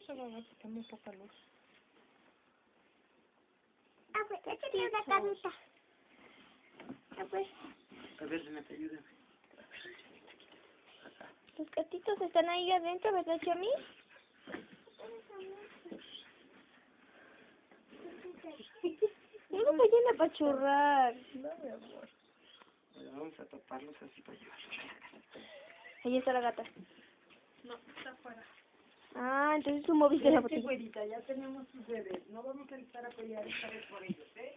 se va a ver porque hay muy poca luz. Ah, pues, esta tiene una camita. Ah, pues. A ver, Renata, ayúdame. Los gatitos están ahí adentro, ¿verdad, Chami? No lo vayan a apachurrar. No, mi amor. Bueno, vamos a taparlos así para llevarlos a la casa. Ahí está la gata. No, está afuera. Ah, entonces tú moviste la botella. Güerita, ya tenemos sus bebés. No vamos a estar a pelear esta vez por ellos, ¿eh?